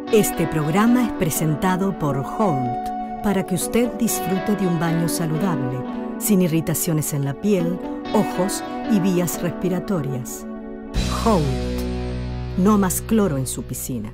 Este programa es presentado por Holt para que usted disfrute de un baño saludable, sin irritaciones en la piel, ojos y vías respiratorias. Holt. No más cloro en su piscina.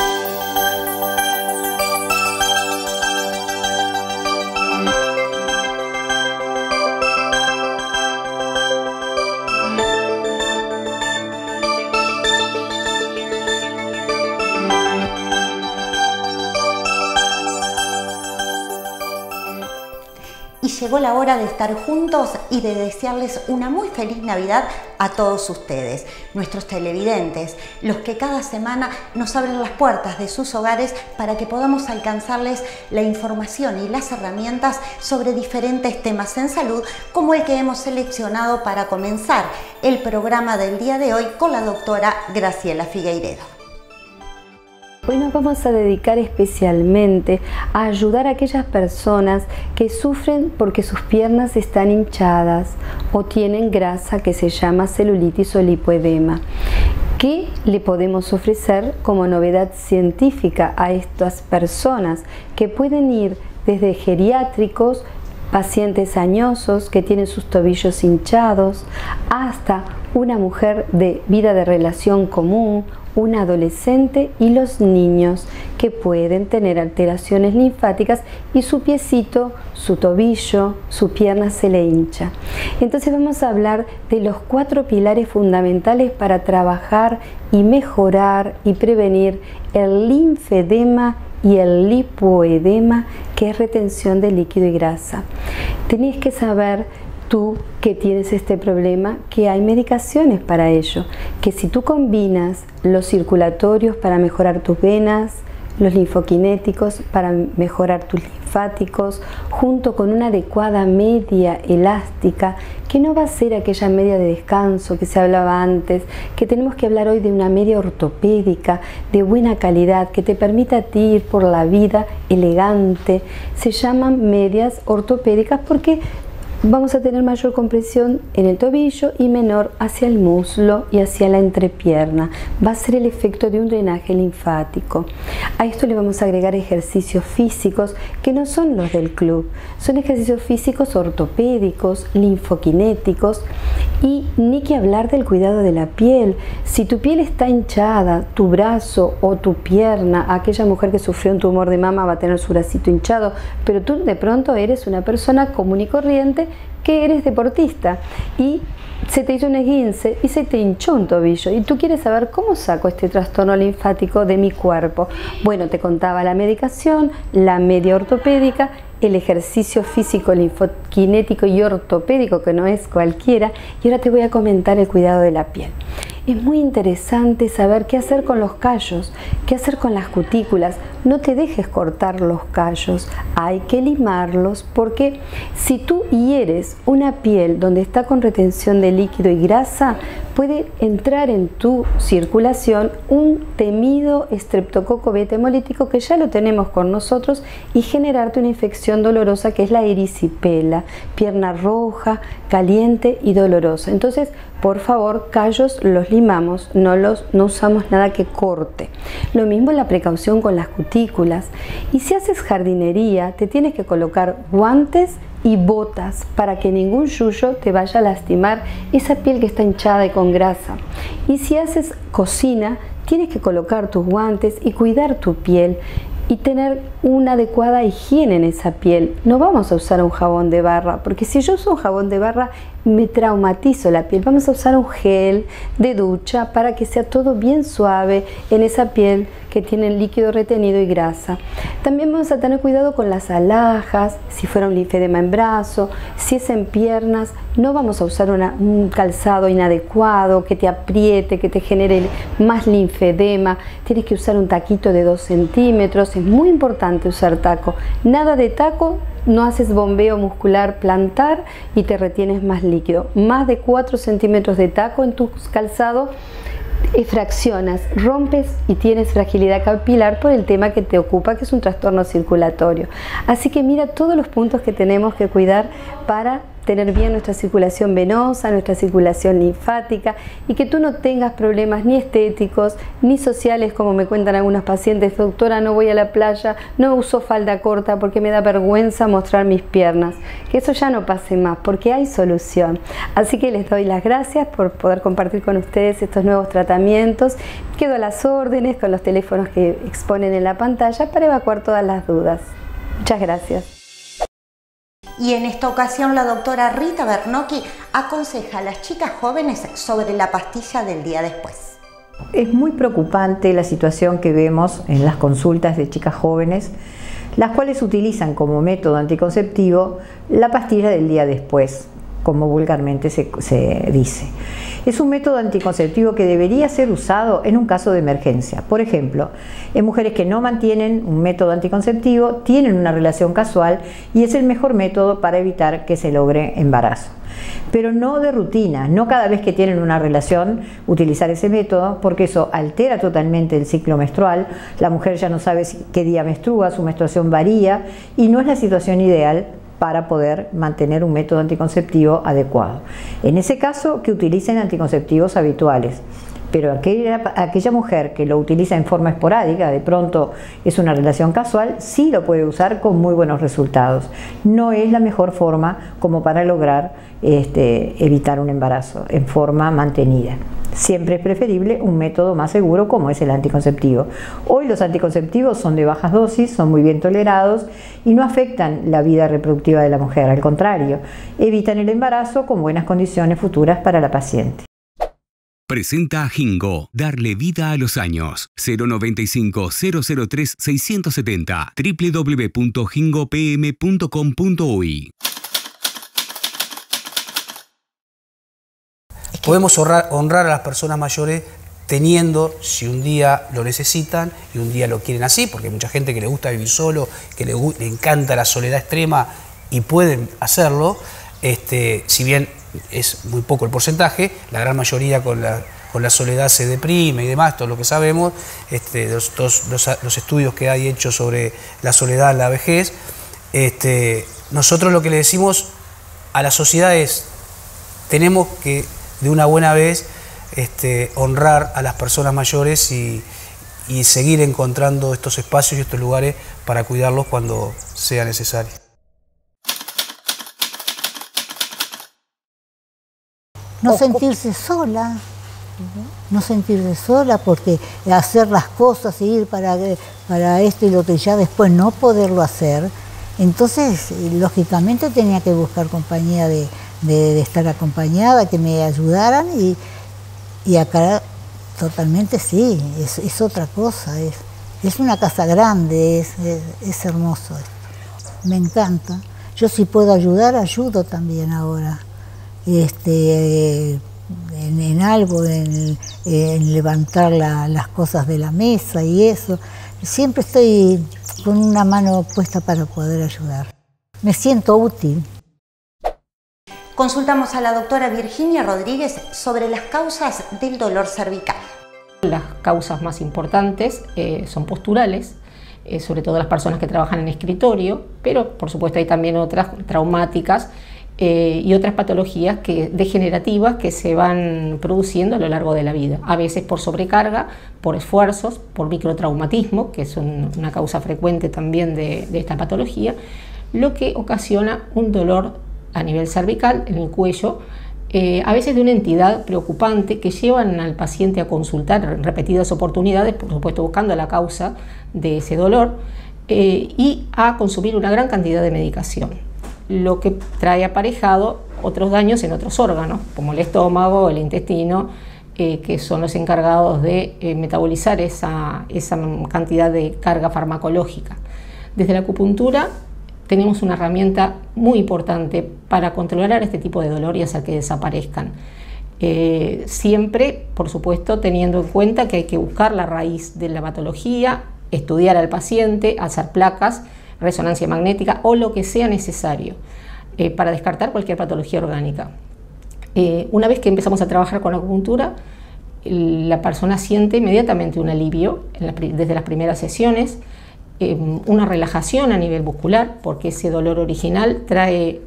Llegó la hora de estar juntos y de desearles una muy feliz Navidad a todos ustedes, nuestros televidentes, los que cada semana nos abren las puertas de sus hogares para que podamos alcanzarles la información y las herramientas sobre diferentes temas en salud, como el que hemos seleccionado para comenzar el programa del día de hoy con la doctora Graciela Figueiredo. Hoy nos vamos a dedicar especialmente a ayudar a aquellas personas que sufren porque sus piernas están hinchadas o tienen grasa que se llama celulitis o lipoedema. ¿Qué le podemos ofrecer como novedad científica a estas personas que pueden ir desde geriátricos, pacientes añosos que tienen sus tobillos hinchados, hasta una mujer de vida de relación común, un adolescente y los niños que pueden tener alteraciones linfáticas y su piecito, su tobillo, su pierna se le hincha? Entonces vamos a hablar de los 4 pilares fundamentales para trabajar y mejorar y prevenir el linfedema y el lipoedema, que es retención de líquido y grasa. Tenés que saber tú que tienes este problema, que hay medicaciones para ello, que si tú combinas los circulatorios para mejorar tus venas, los linfoquinéticos para mejorar tus linfáticos, junto con una adecuada media elástica, que no va a ser aquella media de descanso que se hablaba antes, que tenemos que hablar hoy de una media ortopédica de buena calidad, que te permita a ti ir por la vida elegante. Se llaman medias ortopédicas porque vamos a tener mayor compresión en el tobillo y menor hacia el muslo y hacia la entrepierna. Va a ser el efecto de un drenaje linfático. A esto le vamos a agregar ejercicios físicos que no son los del club. Son ejercicios físicos ortopédicos, linfoquinéticos, y ni que hablar del cuidado de la piel. Si tu piel está hinchada, tu brazo o tu pierna, aquella mujer que sufrió un tumor de mama va a tener su bracito hinchado, pero tú de pronto eres una persona común y corriente que eres deportista y se te hizo un esguince y se te hinchó un tobillo y tú quieres saber cómo saco este trastorno linfático de mi cuerpo. Bueno, te contaba la medicación, la media ortopédica, el ejercicio físico, linfoquinético y ortopédico, que no es cualquiera, y ahora te voy a comentar el cuidado de la piel. Es muy interesante saber qué hacer con los callos, qué hacer con las cutículas. No te dejes cortar los callos, hay que limarlos, porque si tú hieres una piel donde está con retención de líquido y grasa, puede entrar en tu circulación un temido estreptococo beta hemolítico que ya lo tenemos con nosotros y generarte una infección dolorosa que es la erisipela, pierna roja, caliente y dolorosa. Entonces, por favor, callos los limamos, no usamos nada que corte. Lo mismo la precaución con las cutículas. Y si haces jardinería, te tienes que colocar guantes y botas para que ningún yuyo te vaya a lastimar esa piel que está hinchada y con grasa. Y si haces cocina, tienes que colocar tus guantes y cuidar tu piel y tener una adecuada higiene en esa piel. No vamos a usar un jabón de barra, porque si yo uso un jabón de barra me traumatizo la piel. Vamos a usar un gel de ducha para que sea todo bien suave en esa piel que tiene líquido retenido y grasa. También vamos a tener cuidado con las alhajas, si fuera un linfedema en brazo, si es en piernas, no vamos a usar un calzado inadecuado que te apriete, que te genere más linfedema. Tienes que usar un taquito de 2 centímetros, es muy importante usar taco. Nada de taco, no haces bombeo muscular plantar y te retienes más líquido. Más de 4 centímetros de taco en tu calzado, fraccionas, rompes y tienes fragilidad capilar por el tema que te ocupa, que es un trastorno circulatorio. Así que mira todos los puntos que tenemos que cuidar para tener bien nuestra circulación venosa, nuestra circulación linfática y que tú no tengas problemas ni estéticos ni sociales, como me cuentan algunas pacientes: doctora, no voy a la playa, no uso falda corta porque me da vergüenza mostrar mis piernas. Que eso ya no pase más, porque hay solución. Así que les doy las gracias por poder compartir con ustedes estos nuevos tratamientos. Quedo a las órdenes con los teléfonos que exponen en la pantalla para evacuar todas las dudas. Muchas gracias. Y en esta ocasión la doctora Rita Bernocchi aconseja a las chicas jóvenes sobre la pastilla del día después. Es muy preocupante la situación que vemos en las consultas de chicas jóvenes, las cuales utilizan como método anticonceptivo la pastilla del día después, como vulgarmente se dice. Es un método anticonceptivo que debería ser usado en un caso de emergencia. Por ejemplo, en mujeres que no mantienen un método anticonceptivo, tienen una relación casual y es el mejor método para evitar que se logre embarazo. Pero no de rutina, no cada vez que tienen una relación utilizar ese método, porque eso altera totalmente el ciclo menstrual. La mujer ya no sabe qué día menstrua, su menstruación varía y no es la situación ideal para poder mantener un método anticonceptivo adecuado. En ese caso, que utilicen anticonceptivos habituales. Pero aquella mujer que lo utiliza en forma esporádica, de pronto es una relación casual, sí lo puede usar con muy buenos resultados. No es la mejor forma como para lograr evitar un embarazo en forma mantenida. Siempre es preferible un método más seguro como es el anticonceptivo. Hoy los anticonceptivos son de bajas dosis, son muy bien tolerados y no afectan la vida reproductiva de la mujer, al contrario, evitan el embarazo con buenas condiciones futuras para la paciente. Presenta a Jingo, darle vida a los años. 095-003-670 www.jingopm.com.uy. Podemos honrar a las personas mayores teniendo, si un día lo necesitan y un día lo quieren así, porque hay mucha gente que le gusta vivir solo, que le encanta la soledad extrema y pueden hacerlo, si bien es muy poco el porcentaje, la gran mayoría con la soledad se deprime y demás, todo lo que sabemos, los estudios que hay hechos sobre la soledad en la vejez. Nosotros lo que le decimos a la sociedad es: tenemos que de una buena vez honrar a las personas mayores y seguir encontrando estos espacios y estos lugares para cuidarlos cuando sea necesario. No sentirse sola, no sentirse sola, porque hacer las cosas y ir para esto y lo otro y ya después no poderlo hacer. Entonces, lógicamente tenía que buscar compañía de estar acompañada, que me ayudaran y acá totalmente sí, es otra cosa, es una casa grande, es hermoso esto. Me encanta. Yo si puedo ayudar, ayudo también ahora. En algo, en levantar las cosas de la mesa y eso. Siempre estoy con una mano puesta para poder ayudar. Me siento útil. Consultamos a la doctora Virginia Rodríguez sobre las causas del dolor cervical. Las causas más importantes son posturales, sobre todo las personas que trabajan en escritorio, pero por supuesto hay también otras traumáticas y otras patologías degenerativas que se van produciendo a lo largo de la vida, a veces por sobrecarga, por esfuerzos, por microtraumatismo, que es una causa frecuente también de esta patología, lo que ocasiona un dolor a nivel cervical, en el cuello, a veces de una entidad preocupante que llevan al paciente a consultar en repetidas oportunidades, por supuesto buscando la causa de ese dolor, y a consumir una gran cantidad de medicación, lo que trae aparejado otros daños en otros órganos, como el estómago, el intestino, que son los encargados de metabolizar esa cantidad de carga farmacológica. Desde la acupuntura tenemos una herramienta muy importante para controlar este tipo de dolor y hacer que desaparezcan. Siempre, por supuesto, teniendo en cuenta que hay que buscar la raíz de la patología, estudiar al paciente, hacer placas, resonancia magnética o lo que sea necesario para descartar cualquier patología orgánica. Una vez que empezamos a trabajar con la acupuntura, la persona siente inmediatamente un alivio desde las primeras sesiones, una relajación a nivel muscular, porque ese dolor original trae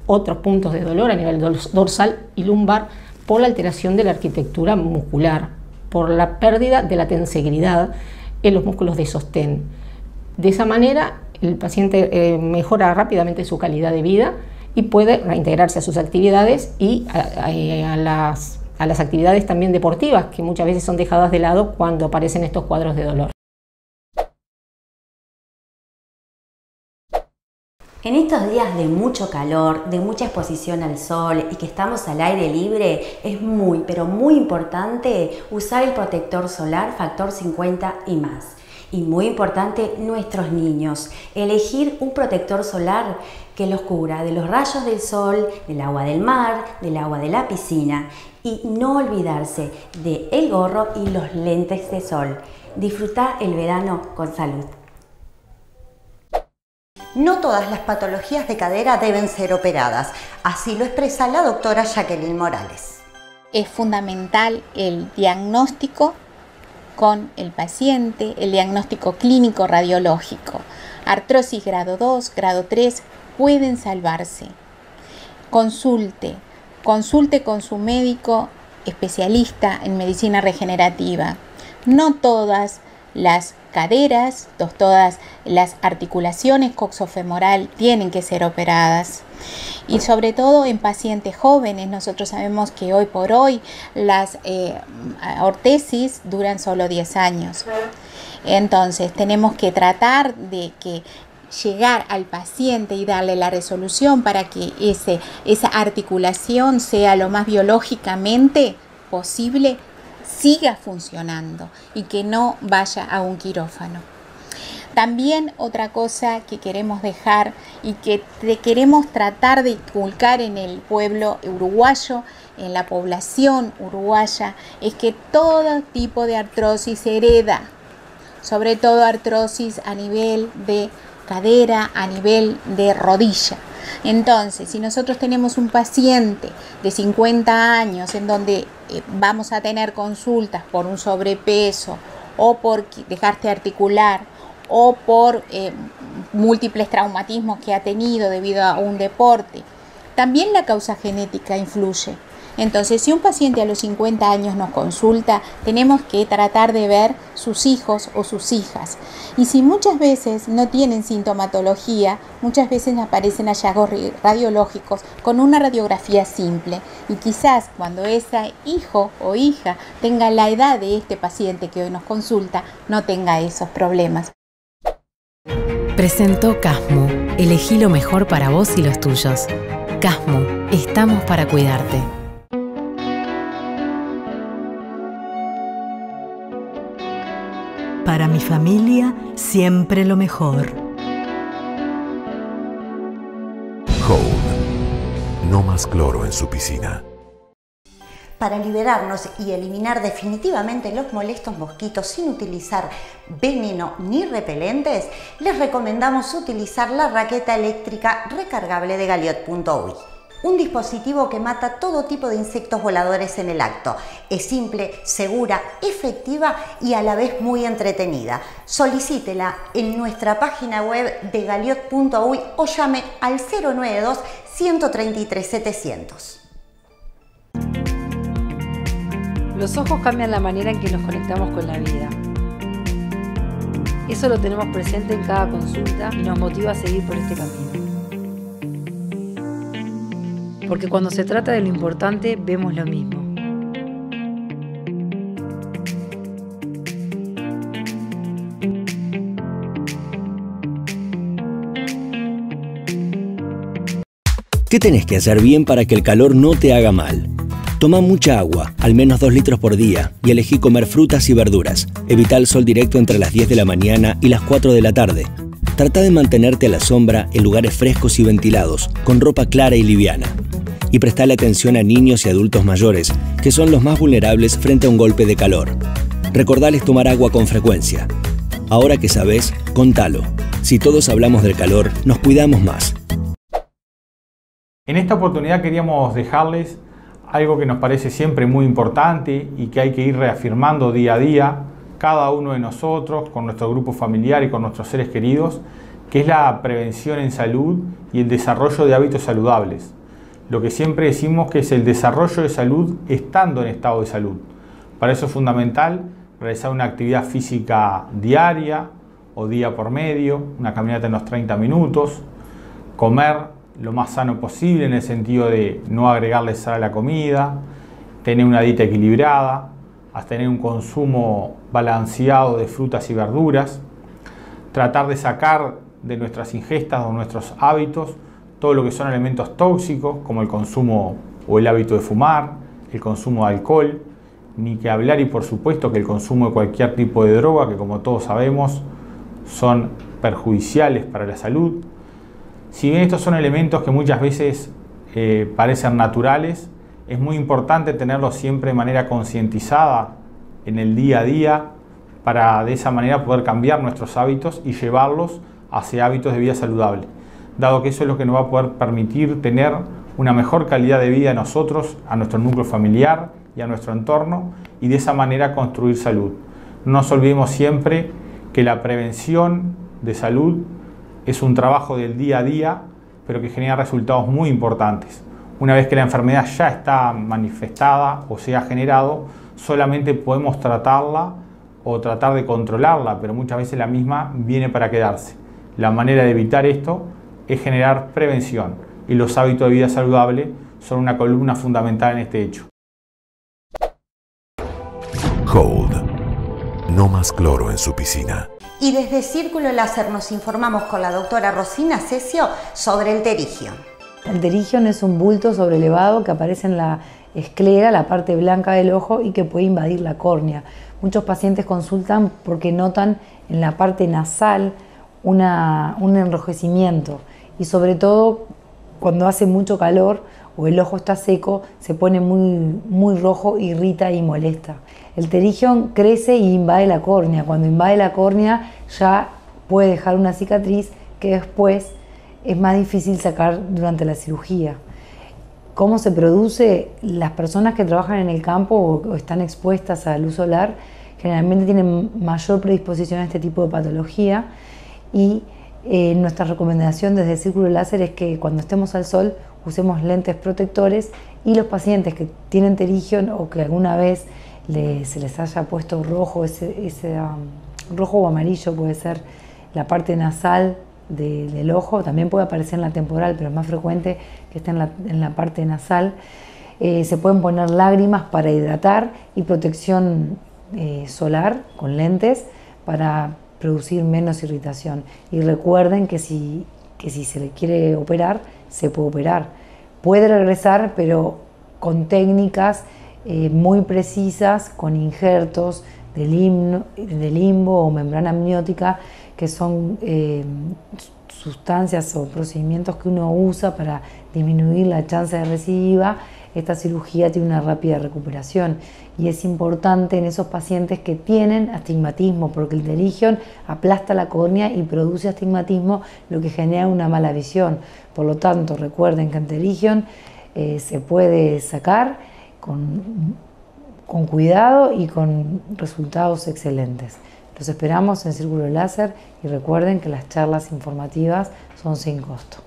otros puntos de dolor a nivel dorsal y lumbar por la alteración de la arquitectura muscular, por la pérdida de la tensegridad en los músculos de sostén. De esa manera, el paciente mejora rápidamente su calidad de vida y puede reintegrarse a sus actividades y a las actividades también deportivas, que muchas veces son dejadas de lado cuando aparecen estos cuadros de dolor. En estos días de mucho calor, de mucha exposición al sol y que estamos al aire libre, es muy, pero muy importante usar el protector solar factor 50 y más. Y muy importante, nuestros niños, elegir un protector solar que los cubra de los rayos del sol, del agua del mar, del agua de la piscina, y no olvidarse del gorro y los lentes de sol. Disfruta el verano con salud. No todas las patologías de cadera deben ser operadas, así lo expresa la doctora Jacqueline Morales. Es fundamental el diagnóstico con el paciente, el diagnóstico clínico radiológico. Artrosis grado 2, grado 3 pueden salvarse. Consulte con su médico especialista en medicina regenerativa. No todas las caderas, todas las articulaciones coxofemoral tienen que ser operadas. Y sobre todo en pacientes jóvenes, nosotros sabemos que hoy por hoy las ortesis duran solo 10 años. Entonces tenemos que tratar de que llegar al paciente y darle la resolución para que esa articulación sea lo más biológicamente posible, siga funcionando y que no vaya a un quirófano. También otra cosa que queremos dejar y que queremos tratar de inculcar en el pueblo uruguayo, en la población uruguaya, es que todo tipo de artrosis se hereda, sobre todo artrosis a nivel de cadera, a nivel de rodilla. Entonces, si nosotros tenemos un paciente de 50 años en donde vamos a tener consultas por un sobrepeso o por dejarse articular o por múltiples traumatismos que ha tenido debido a un deporte, también la causa genética influye. Entonces, si un paciente a los 50 años nos consulta, tenemos que tratar de ver sus hijos o sus hijas. Y si muchas veces no tienen sintomatología, muchas veces aparecen hallazgos radiológicos con una radiografía simple. Y quizás cuando ese hijo o hija tenga la edad de este paciente que hoy nos consulta, no tenga esos problemas. Presentó Casmu. Elegí lo mejor para vos y los tuyos. Casmu. Estamos para cuidarte. Para mi familia, siempre lo mejor. Hold. No más cloro en su piscina. Para liberarnos y eliminar definitivamente los molestos mosquitos sin utilizar veneno ni repelentes, les recomendamos utilizar la raqueta eléctrica recargable de Galiot.uy. Un dispositivo que mata todo tipo de insectos voladores en el acto. Es simple, segura, efectiva y a la vez muy entretenida. Solicítela en nuestra página web de Galiot.uy o llame al 092 133 700. Los ojos cambian la manera en que nos conectamos con la vida. Eso lo tenemos presente en cada consulta y nos motiva a seguir por este camino. Porque cuando se trata de lo importante, vemos lo mismo. ¿Qué tenés que hacer bien para que el calor no te haga mal? Toma mucha agua, al menos 2 litros por día, y elegí comer frutas y verduras. Evita el sol directo entre las 10 de la mañana y las 4 de la tarde. Trata de mantenerte a la sombra en lugares frescos y ventilados, con ropa clara y liviana. Y prestale atención a niños y adultos mayores, que son los más vulnerables frente a un golpe de calor. Recordales tomar agua con frecuencia. Ahora que sabés, contalo. Si todos hablamos del calor, nos cuidamos más. En esta oportunidad queríamos dejarles algo que nos parece siempre muy importante y que hay que ir reafirmando día a día, cada uno de nosotros, con nuestro grupo familiar y con nuestros seres queridos, que es la prevención en salud y el desarrollo de hábitos saludables. Lo que siempre decimos que es el desarrollo de salud estando en estado de salud. Para eso es fundamental realizar una actividad física diaria o día por medio, una caminata de unos 30 minutos, comer lo más sano posible en el sentido de no agregarle sal a la comida, tener una dieta equilibrada, hasta tener un consumo balanceado de frutas y verduras, tratar de sacar de nuestras ingestas o nuestros hábitos todo lo que son elementos tóxicos como el consumo o el hábito de fumar, el consumo de alcohol, ni que hablar y por supuesto que el consumo de cualquier tipo de droga que como todos sabemos son perjudiciales para la salud. Si bien estos son elementos que muchas veces parecen naturales, es muy importante tenerlos siempre de manera concientizada en el día a día para de esa manera poder cambiar nuestros hábitos y llevarlos hacia hábitos de vida saludable, dado que eso es lo que nos va a poder permitir tener una mejor calidad de vida a nosotros, a nuestro núcleo familiar y a nuestro entorno, y de esa manera construir salud. No nos olvidemos siempre que la prevención de salud es un trabajo del día a día, pero que genera resultados muy importantes. Una vez que la enfermedad ya está manifestada o se ha generado, solamente podemos tratarla o tratar de controlarla, pero muchas veces la misma viene para quedarse. La manera de evitar esto es generar prevención, y los hábitos de vida saludable son una columna fundamental en este hecho. Hold. No más cloro en su piscina. Y desde Círculo Láser nos informamos con la doctora Rosina Cesio sobre el pterigion. El pterigion es un bulto sobrelevado que aparece en la esclera, la parte blanca del ojo, y que puede invadir la córnea. Muchos pacientes consultan porque notan en la parte nasal un enrojecimiento, y sobre todo cuando hace mucho calor o el ojo está seco se pone muy rojo, irrita y molesta. El pterigion crece y invade la córnea. Cuando invade la córnea ya puede dejar una cicatriz que después es más difícil sacar durante la cirugía. ¿Cómo se produce? Las personas que trabajan en el campo o están expuestas a la luz solar generalmente tienen mayor predisposición a este tipo de patología, y nuestra recomendación desde Círculo Láser es que cuando estemos al sol usemos lentes protectores, y los pacientes que tienen pterigion o que alguna vez se les haya puesto rojo, rojo o amarillo, puede ser la parte nasal del ojo, también puede aparecer en la temporal, pero es más frecuente que esté en la parte nasal. Se pueden poner lágrimas para hidratar y protección solar con lentes para producir menos irritación. Y recuerden que si se le quiere operar, se puede operar. Puede regresar, pero con técnicas muy precisas, con injertos de limbo o membrana amniótica, que son sustancias o procedimientos que uno usa para disminuir la chance de recidiva. Esta cirugía tiene una rápida recuperación, y es importante en esos pacientes que tienen astigmatismo, porque el pterigion aplasta la córnea y produce astigmatismo, lo que genera una mala visión. Por lo tanto, recuerden que el pterigion se puede sacar con cuidado y con resultados excelentes. Los esperamos en Círculo Láser, y recuerden que las charlas informativas son sin costo.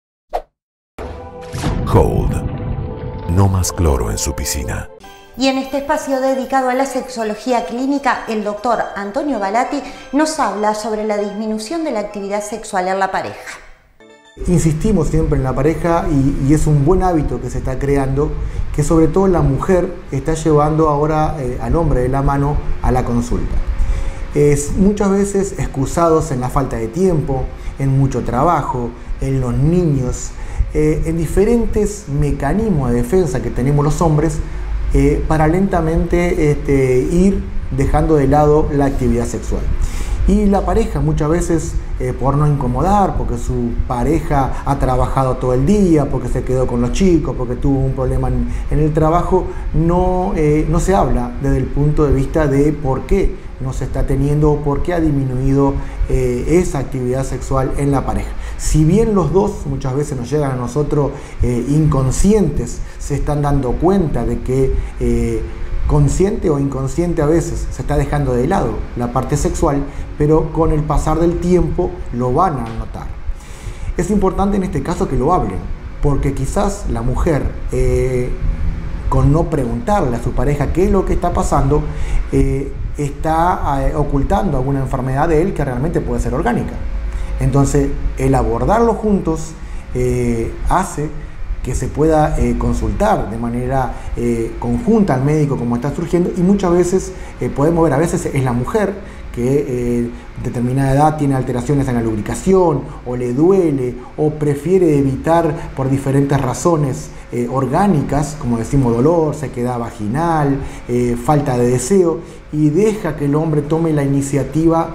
Hold. No más cloro en su piscina. Y en este espacio dedicado a la sexología clínica, el doctor Antonio Balatti nos habla sobre la disminución de la actividad sexual en la pareja. Insistimos siempre en la pareja, y es un buen hábito que se está creando, que sobre todo la mujer está llevando ahora al hombre de la mano a la consulta. Muchas veces excusados en la falta de tiempo, en mucho trabajo, en los niños, en diferentes mecanismos de defensa que tenemos los hombres para lentamente ir dejando de lado la actividad sexual. Y la pareja muchas veces, por no incomodar, porque su pareja ha trabajado todo el día, porque se quedó con los chicos, porque tuvo un problema en el trabajo, no se habla desde el punto de vista de por qué no se está teniendo o por qué ha disminuido esa actividad sexual en la pareja. Si bien los dos muchas veces nos llegan a nosotros inconscientes, se están dando cuenta de que consciente o inconsciente a veces se está dejando de lado la parte sexual, pero con el pasar del tiempo lo van a notar. Es importante en este caso que lo hablen, porque quizás la mujer, con no preguntarle a su pareja qué es lo que está pasando, está ocultando alguna enfermedad de él que realmente puede ser orgánica. Entonces, el abordarlo juntos hace que se pueda consultar de manera conjunta al médico como está surgiendo, y muchas veces podemos ver, a veces es la mujer que determinada edad tiene alteraciones en la lubricación, o le duele, o prefiere evitar por diferentes razones orgánicas, como decimos dolor, sequedad vaginal, falta de deseo, y deja que el hombre tome la iniciativa,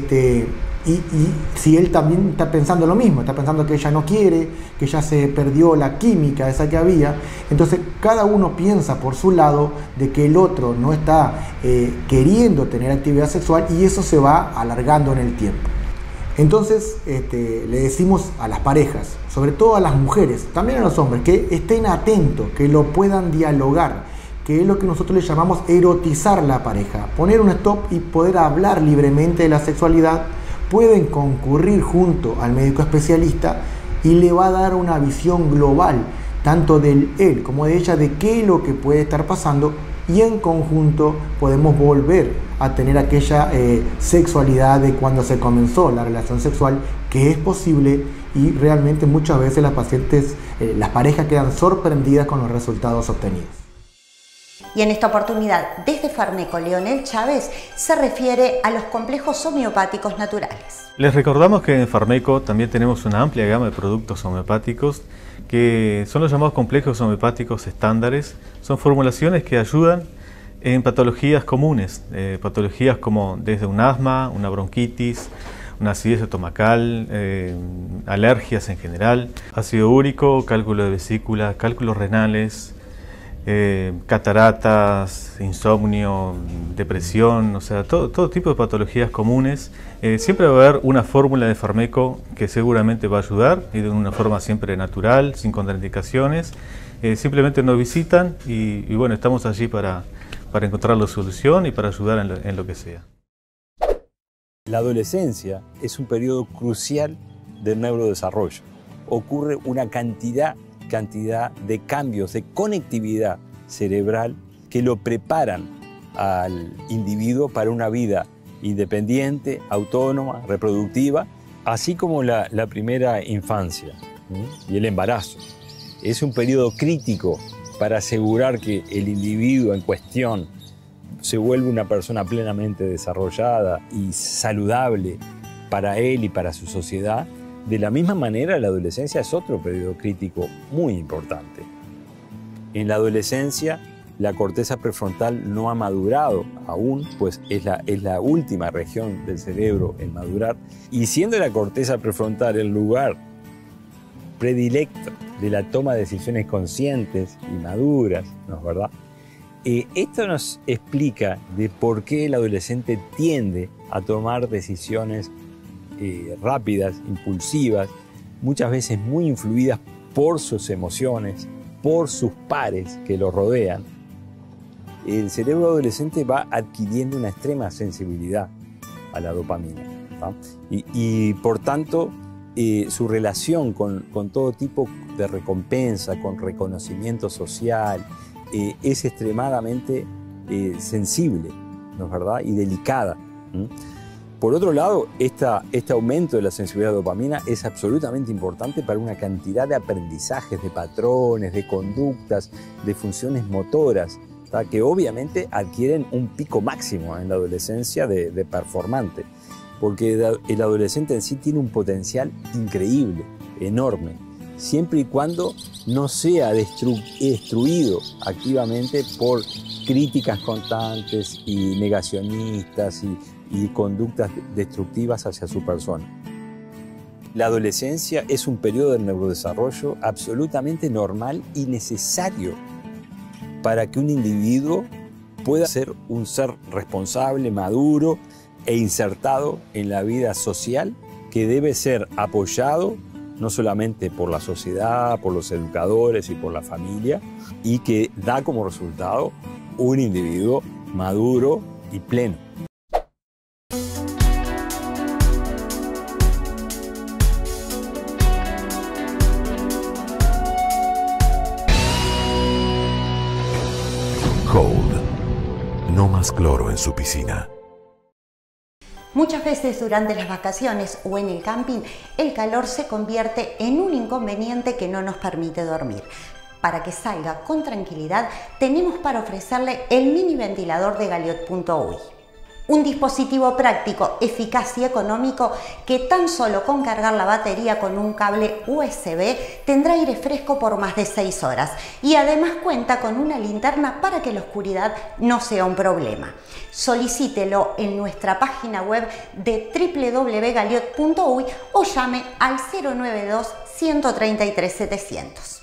y si él también está pensando lo mismo, está pensando que ella no quiere, que ya se perdió la química esa que había, entonces cada uno piensa por su lado de que el otro no está queriendo tener actividad sexual, y eso se va alargando en el tiempo. Entonces le decimos a las parejas, sobre todo a las mujeres, también a los hombres, que estén atentos, que lo puedan dialogar, que es lo que nosotros le llamamos erotizar la pareja, poner un stop y poder hablar libremente de la sexualidad. Pueden concurrir junto al médico especialista y le va a dar una visión global, tanto de él como de ella, de qué es lo que puede estar pasando, y en conjunto podemos volver a tener aquella sexualidad de cuando se comenzó la relación sexual, que es posible, y realmente muchas veces las pacientes, las parejas quedan sorprendidas con los resultados obtenidos. Y en esta oportunidad, desde Farmeco Leonel Chávez se refiere a los complejos homeopáticos naturales. Les recordamos que en Farmeco también tenemos una amplia gama de productos homeopáticos que son los llamados complejos homeopáticos estándares. Son formulaciones que ayudan en patologías comunes, patologías como desde un asma, una bronquitis, una acidez estomacal, alergias en general, ácido úrico, cálculo de vesícula, cálculos renales, cataratas, insomnio, depresión, o sea, todo tipo de patologías comunes. Siempre va a haber una fórmula de Farmeco que seguramente va a ayudar, y de una forma siempre natural, sin contraindicaciones. Simplemente nos visitan y bueno, estamos allí para encontrar la solución y para ayudar en lo que sea. La adolescencia es un periodo crucial del neurodesarrollo. Ocurre una cantidad de cambios de conectividad cerebral que lo preparan al individuo para una vida independiente, autónoma, reproductiva, así como la primera infancia y el embarazo. Es un periodo crítico para asegurar que el individuo en cuestión se vuelve una persona plenamente desarrollada y saludable para él y para su sociedad. De la misma manera, la adolescencia es otro periodo crítico muy importante. En la adolescencia, la corteza prefrontal no ha madurado aún, pues es la última región del cerebro en madurar, y siendo la corteza prefrontal el lugar predilecto de la toma de decisiones conscientes y maduras, ¿no es verdad? Esto nos explica de por qué el adolescente tiende a tomar decisiones rápidas, impulsivas, muchas veces muy influidas por sus emociones, por sus pares que lo rodean. El cerebro adolescente va adquiriendo una extrema sensibilidad a la dopamina, ¿no? Y por tanto, su relación con todo tipo de recompensa, con reconocimiento social, es extremadamente sensible, ¿no es verdad? Y delicada. Por otro lado, este aumento de la sensibilidad a la dopamina es absolutamente importante para una cantidad de aprendizajes, de patrones, de conductas, de funciones motoras, ¿tá? Que obviamente adquieren un pico máximo en la adolescencia de performante, porque el adolescente en sí tiene un potencial increíble, enorme, siempre y cuando no sea destruido activamente por críticas constantes y negacionistas y conductas destructivas hacia su persona. La adolescencia es un periodo del neurodesarrollo absolutamente normal y necesario para que un individuo pueda ser un ser responsable, maduro e insertado en la vida social, que debe ser apoyado no solamente por la sociedad, por los educadores y por la familia, y que da como resultado un individuo maduro y pleno. Hold. No más cloro en su piscina. Muchas veces durante las vacaciones o en el camping, el calor se convierte en un inconveniente que no nos permite dormir. Para que salga con tranquilidad, tenemos para ofrecerle el mini ventilador de Galliot.uy. Un dispositivo práctico, eficaz y económico que tan solo con cargar la batería con un cable USB tendrá aire fresco por más de 6 horas y además cuenta con una linterna para que la oscuridad no sea un problema. Solicítelo en nuestra página web de www.galliot.uy o llame al 092 133 700.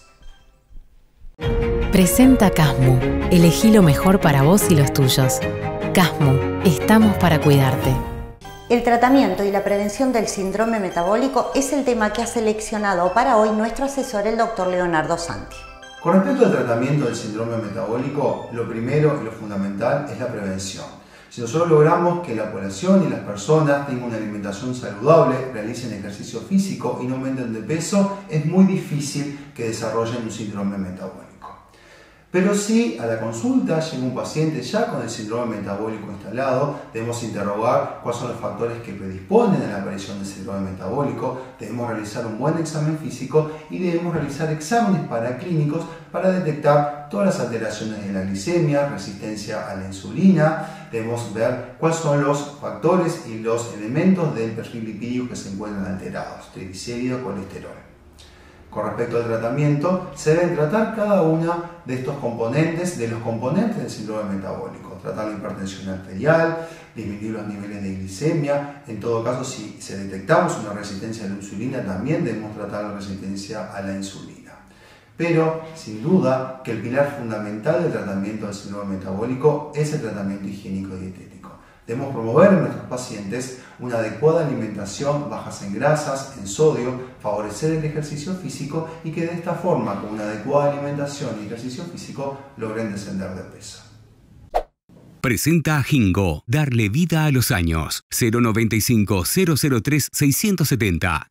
Presenta Casmu. Elegí lo mejor para vos y los tuyos. Casmu, estamos para cuidarte. El tratamiento y la prevención del síndrome metabólico es el tema que ha seleccionado para hoy nuestro asesor, el Dr. Leonardo Santi. Con respecto al tratamiento del síndrome metabólico, lo primero y lo fundamental es la prevención. Si nosotros logramos que la población y las personas tengan una alimentación saludable, realicen ejercicio físico y no aumenten de peso, es muy difícil que desarrollen un síndrome metabólico. Pero si a la consulta llega un paciente ya con el síndrome metabólico instalado, debemos interrogar cuáles son los factores que predisponen a la aparición del síndrome metabólico, debemos realizar un buen examen físico y debemos realizar exámenes paraclínicos para detectar todas las alteraciones de la glicemia, resistencia a la insulina, debemos ver cuáles son los factores y los elementos del perfil lipídico que se encuentran alterados, triglicéridos, colesterol. Con respecto al tratamiento, se deben tratar cada uno de estos componentes, de los componentes del síndrome metabólico. Tratar la hipertensión arterial, disminuir los niveles de glicemia. En todo caso, si detectamos una resistencia a la insulina, también debemos tratar la resistencia a la insulina. Pero, sin duda, que el pilar fundamental del tratamiento del síndrome metabólico es el tratamiento higiénico-dietético. Debemos promover en nuestros pacientes una adecuada alimentación, bajas en grasas, en sodio, favorecer el ejercicio físico y que de esta forma, con una adecuada alimentación y ejercicio físico, logren descender de peso. Presenta a Hingo, darle vida a los años. 095-003-670,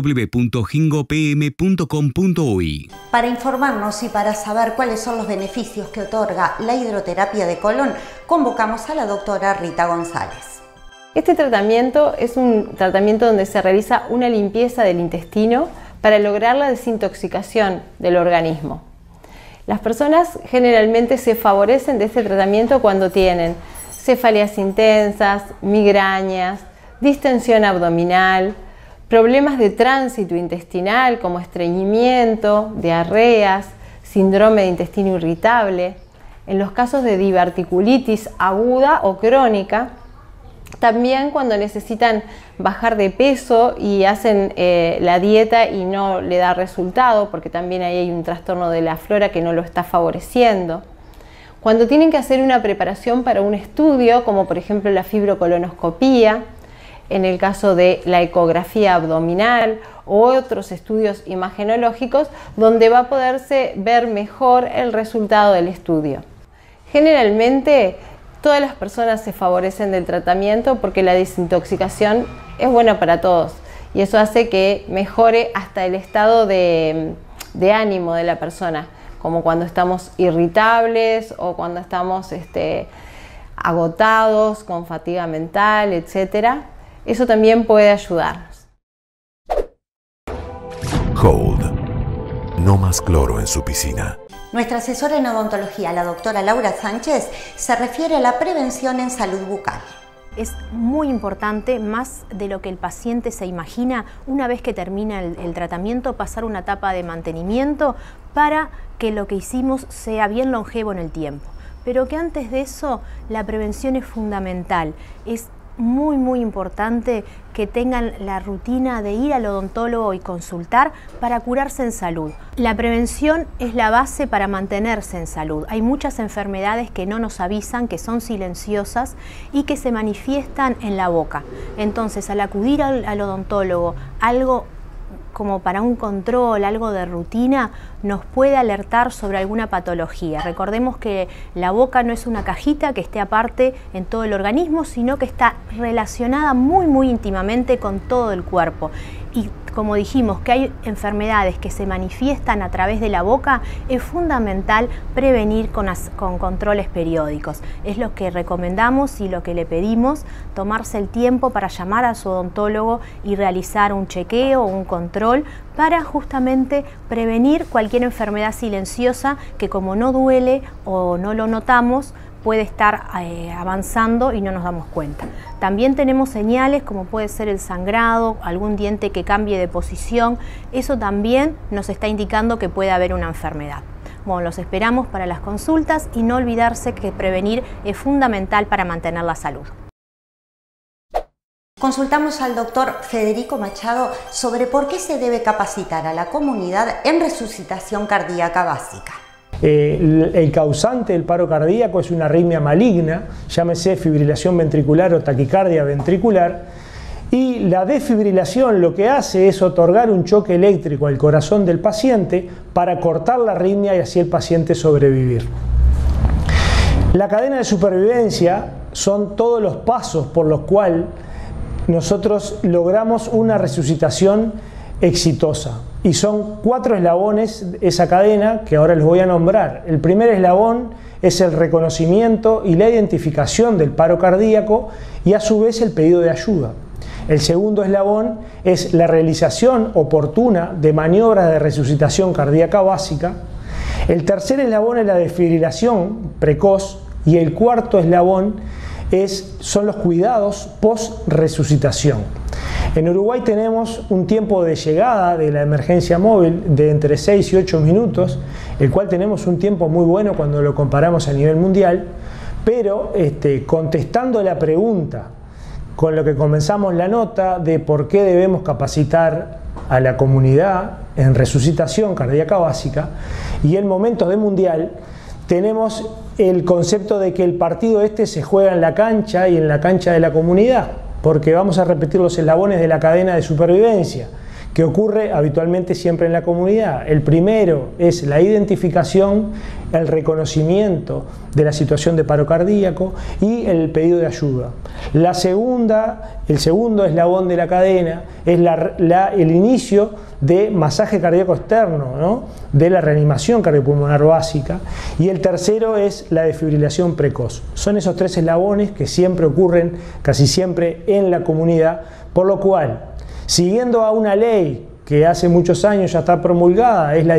www.hingopm.com.uy. Para informarnos y para saber cuáles son los beneficios que otorga la hidroterapia de colon, convocamos a la doctora Rita González. Este tratamiento es un tratamiento donde se realiza una limpieza del intestino para lograr la desintoxicación del organismo. Las personas generalmente se favorecen de este tratamiento cuando tienen cefaleas intensas, migrañas, distensión abdominal, problemas de tránsito intestinal como estreñimiento, diarreas, síndrome de intestino irritable. En los casos de diverticulitis aguda o crónica, también cuando necesitan bajar de peso y hacen la dieta y no le da resultado, porque también ahí hay un trastorno de la flora que no lo está favoreciendo. Cuando tienen que hacer una preparación para un estudio, como por ejemplo la fibrocolonoscopía, en el caso de la ecografía abdominal o otros estudios imagenológicos, donde va a poderse ver mejor el resultado del estudio. Generalmente, todas las personas se favorecen del tratamiento porque la desintoxicación es buena para todos y eso hace que mejore hasta el estado de ánimo de la persona, como cuando estamos irritables o cuando estamos agotados, con fatiga mental, etc. Eso también puede ayudarnos. Hold. No más cloro en su piscina. Nuestra asesora en odontología, la doctora Laura Sánchez, se refiere a la prevención en salud bucal. Es muy importante, más de lo que el paciente se imagina, una vez que termina el tratamiento, pasar una etapa de mantenimiento para que lo que hicimos sea bien longevo en el tiempo. Pero que antes de eso, la prevención es fundamental. Es muy importante que tengan la rutina de ir al odontólogo y consultar para curarse en salud. La prevención es la base para mantenerse en salud. Hay muchas enfermedades que no nos avisan, que son silenciosas y que se manifiestan en la boca. Entonces, al acudir al odontólogo, algo como para un control, algo de rutina, nos puede alertar sobre alguna patología. Recordemos que la boca no es una cajita que esté aparte en todo el organismo, sino que está relacionada muy íntimamente con todo el cuerpo. Y como dijimos que hay enfermedades que se manifiestan a través de la boca, es fundamental prevenir con controles periódicos. Es lo que recomendamos y lo que le pedimos, tomarse el tiempo para llamar a su odontólogo y realizar un chequeo o un control para justamente prevenir cualquier enfermedad silenciosa que, como no duele o no lo notamos, puede estar avanzando y no nos damos cuenta. También tenemos señales como puede ser el sangrado, algún diente que cambie de posición. Eso también nos está indicando que puede haber una enfermedad. Bueno, los esperamos para las consultas y no olvidarse que prevenir es fundamental para mantener la salud. Consultamos al doctor Federico Machado sobre por qué se debe capacitar a la comunidad en resucitación cardíaca básica. El causante del paro cardíaco es una arritmia maligna, llámese fibrilación ventricular o taquicardia ventricular, y la desfibrilación lo que hace es otorgar un choque eléctrico al corazón del paciente para cortar la arritmia y así el paciente sobrevivir. La cadena de supervivencia son todos los pasos por los cuales nosotros logramos una resucitación exitosa. Y son 4 eslabones de esa cadena que ahora les voy a nombrar. El primer eslabón es el reconocimiento y la identificación del paro cardíaco y a su vez el pedido de ayuda. El segundo eslabón es la realización oportuna de maniobras de resucitación cardíaca básica. El tercer eslabón es la desfibrilación precoz y el cuarto eslabón son los cuidados post-resucitación. En Uruguay tenemos un tiempo de llegada de la emergencia móvil de entre 6 y 8 minutos, el cual tenemos un tiempo muy bueno cuando lo comparamos a nivel mundial, pero contestando la pregunta con lo que comenzamos la nota de por qué debemos capacitar a la comunidad en resucitación cardíaca básica y en momentos de mundial, tenemos el concepto de que el partido se juega en la cancha y en la cancha de la comunidad, porque vamos a repetir los eslabones de la cadena de supervivencia, que ocurre habitualmente siempre en la comunidad. El primero es la identificación, el reconocimiento de la situación de paro cardíaco y el pedido de ayuda. El segundo eslabón de la cadena es el inicio de masaje cardíaco externo, ¿no? De la reanimación cardiopulmonar básica, y el tercero es la desfibrilación precoz. Son esos 3 eslabones que siempre ocurren, casi siempre en la comunidad, por lo cual, siguiendo a una ley que hace muchos años ya está promulgada, es la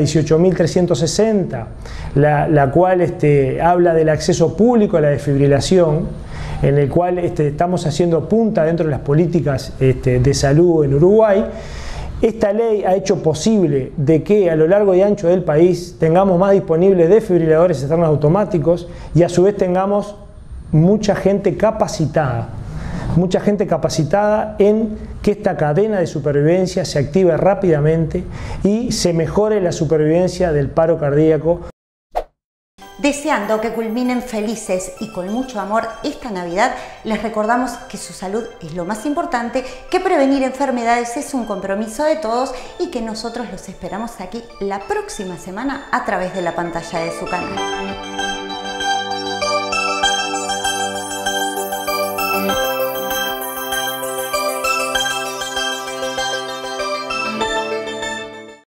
18.360, la cual habla del acceso público a la desfibrilación, en el cual estamos haciendo punta dentro de las políticas de salud en Uruguay. Esta ley ha hecho posible de que a lo largo y ancho del país tengamos más disponibles desfibriladores externos automáticos y a su vez tengamos mucha gente capacitada en que esta cadena de supervivencia se active rápidamente y se mejore la supervivencia del paro cardíaco. Deseando que culminen felices y con mucho amor esta Navidad, les recordamos que su salud es lo más importante, que prevenir enfermedades es un compromiso de todos y que nosotros los esperamos aquí la próxima semana a través de la pantalla de su canal.